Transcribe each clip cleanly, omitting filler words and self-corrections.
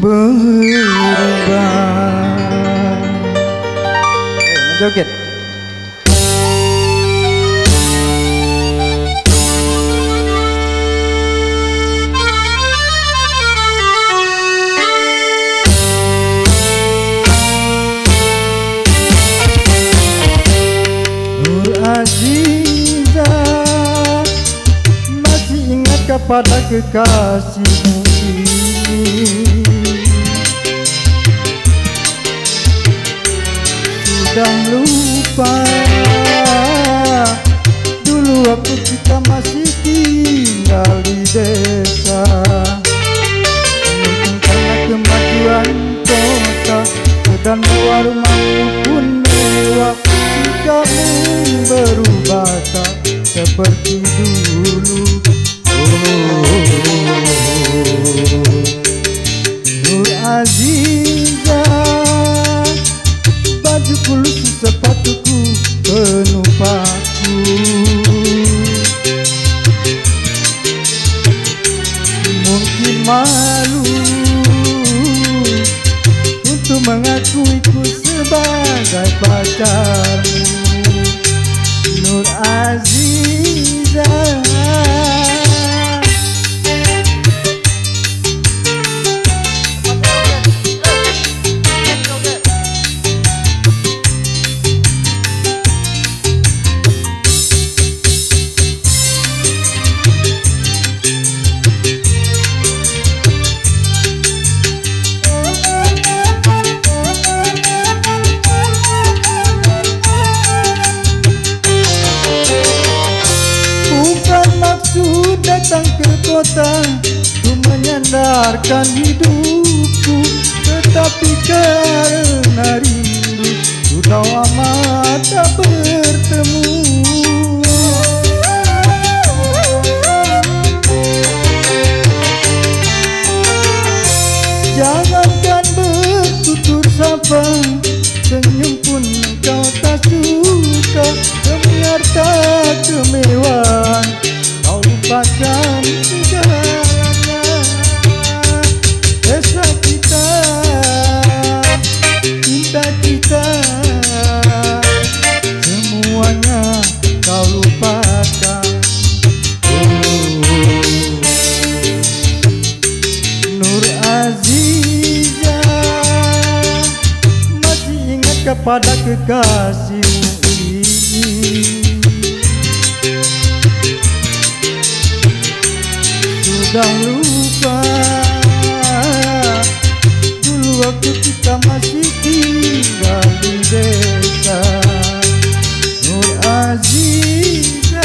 berubah. Joget. Nur Aziza, masih ingat kepada kekasihmu ini? Sudah lupa dulu waktu kita masih tinggal di desa. Mungkin karena kemajuan kota dan mewah rumahmu pun mewah, sikapmu berubah tak seperti dulu. Nur Aziza, bajuku lusuh, sepatuku penuh paku. Mungkin malu untuk mengakuiku sebagai pacarmu. Nur Aziza, datang ke kota untuk menyandarkan hidupku, tetapi karena rindu sudah lama tak bertemu. Jangankan bertutur sapa, senyum pun kau tak suka. Demi harta kemewahan kau lupakan segalanya. Desa kita, cinta kita, semuanya kau lupakan. Nur Aziza, masih ingat kepada kekasihmu ini? Sudah lupa dulu waktu kita masih tinggal di desa. Nur Aziza,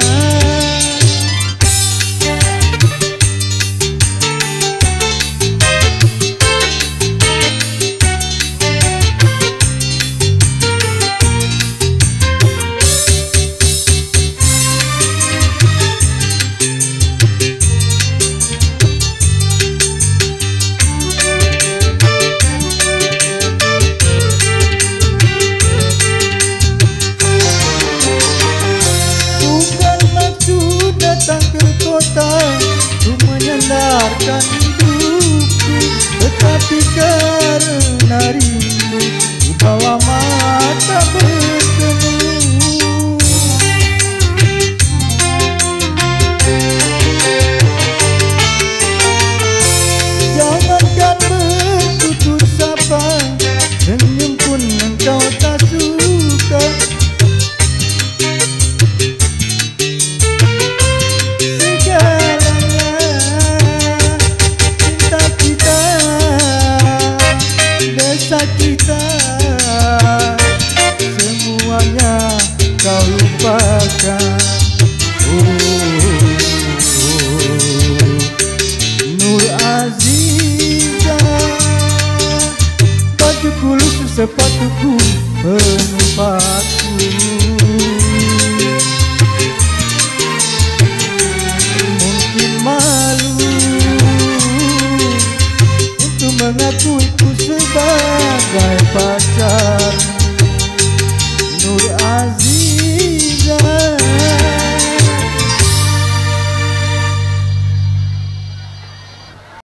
untuk menyandarkan hidupku, tetapi karena rindu sudah lama tak bertemu. Jangankan bertutur sapa, senyum pun engkau tak suka. Kita semuanya kau lupakan. Nur Aziza, bajuku lusuh, sepatuku penuh paku.